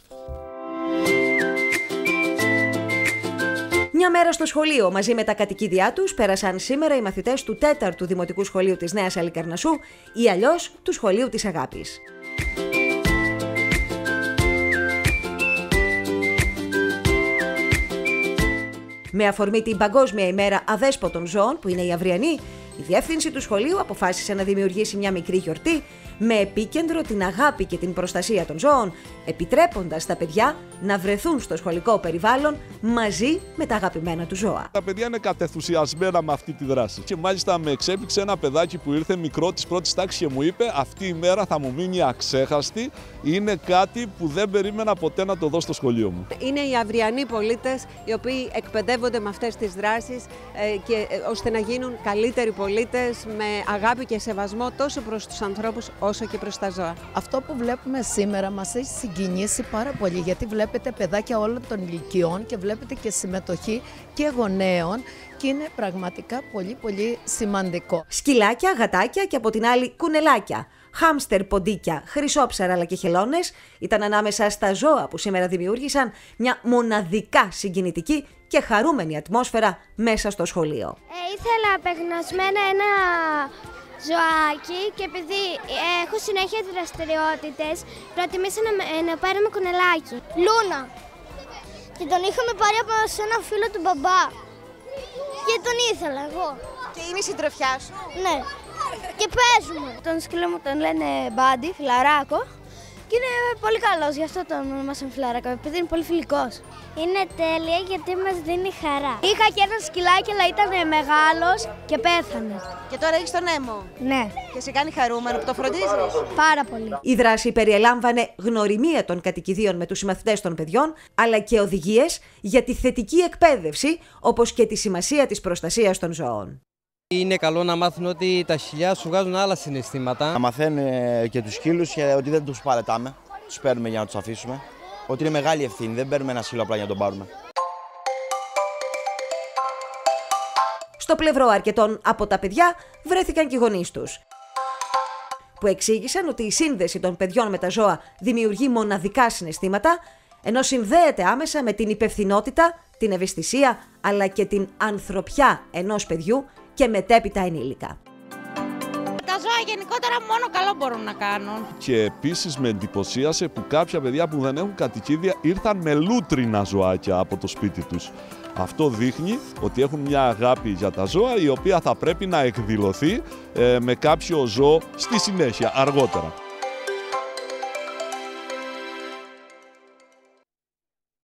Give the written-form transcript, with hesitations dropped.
Μια μέρα στο σχολείο μαζί με τα κατοικίδια τους πέρασαν σήμερα οι μαθητές του 4ου Δημοτικού Σχολείου της Νέας Αλικαρνασσού ή αλλιώς του Σχολείου της Αγάπης. Με αφορμή την Παγκόσμια ημέρα αδέσποτων ζώων, που είναι η αυριανή, η διεύθυνση του σχολείου αποφάσισε να δημιουργήσει μια μικρή γιορτή με επίκεντρο την αγάπη και την προστασία των ζώων, επιτρέποντας τα παιδιά να βρεθούν στο σχολικό περιβάλλον μαζί με τα αγαπημένα του ζώα. Τα παιδιά είναι κατενθουσιασμένα με αυτή τη δράση. Και μάλιστα με εξέπηξε ένα παιδάκι που ήρθε μικρό της πρώτης τάξης και μου είπε: αυτή η μέρα θα μου μείνει αξέχαστη. Είναι κάτι που δεν περίμενα ποτέ να το δω στο σχολείο μου. Είναι οι αυριανοί πολίτες οι οποίοι εκπαιδεύονται με αυτές τις δράσεις ώστε να γίνουν καλύτεροι πολίτες με αγάπη και σεβασμό τόσο προς τους ανθρώπους όσο και προς τα ζώα. Αυτό που βλέπουμε σήμερα μας έχει συγκινήσει πάρα πολύ, γιατί βλέπετε παιδάκια όλων των ηλικιών και βλέπετε και συμμετοχή και γονέων και είναι πραγματικά πολύ σημαντικό. Σκυλάκια, γατάκια και από την άλλη κουνελάκια, χάμστερ, ποντίκια, χρυσόψαρα αλλά και χελώνες ήταν ανάμεσα στα ζώα που σήμερα δημιούργησαν μια μοναδικά συγκινητική και χαρούμενη ατμόσφαιρα μέσα στο σχολείο. Ήθελα απεγνωσμένα ένα ζωάκι και επειδή έχω συνέχεια δραστηριότητες, προτιμήσα να πάρουμε κουνελάκι. Λούνα. Και τον είχαμε πάρει από ένα φίλο του μπαμπά. Και τον ήθελα εγώ. Και είναι η συντροφιά σου? Ναι. Και παίζουμε. Τον σκύλο μου τον λένε Μπάντι, φιλαράκο. Και είναι πολύ καλός, γι' αυτό τον ονομάσαμε φιλαράκο, επειδή είναι πολύ φιλικός. Είναι τέλεια γιατί μας δίνει χαρά. Είχα και ένα σκυλάκι, αλλά ήταν μεγάλος και πέθανε. Και τώρα έχεις τον Νέμο? Ναι. Και σε κάνει χαρούμενο που το φροντίζεις? Πάρα πολύ. Η δράση περιελάμβανε γνωριμία των κατοικιδίων με τους συμμαθητές των παιδιών, αλλά και οδηγίες για τη θετική εκπαίδευση, όπως και τη σημασία της προστασίας των ζώων. Είναι καλό να μάθουν ότι τα σκυλιά σου βγάζουν άλλα συναισθήματα. Να μαθαίνουν και τους σκύλους ότι δεν τους παρετάμε, τους παίρνουμε για να τους αφήσουμε. Ότι είναι μεγάλη ευθύνη, δεν παίρνουμε ένα σκύλο απλά για να τον πάρουμε. Στο πλευρό αρκετών από τα παιδιά βρέθηκαν και οι γονείς τους, που εξήγησαν ότι η σύνδεση των παιδιών με τα ζώα δημιουργεί μοναδικά συναισθήματα, ενώ συνδέεται άμεσα με την υπευθυνότητα, την ευαισθησία αλλά και την ανθρωπιά ενός παιδιού και μετέπειτα ενήλικα. Τα ζώα γενικότερα μόνο καλό μπορούν να κάνουν. Και επίσης με εντυπωσίασε που κάποια παιδιά που δεν έχουν κατοικίδια ήρθαν με λούτρινα ζωάκια από το σπίτι τους. Αυτό δείχνει ότι έχουν μια αγάπη για τα ζώα, η οποία θα πρέπει να εκδηλωθεί με κάποιο ζώο στη συνέχεια, αργότερα.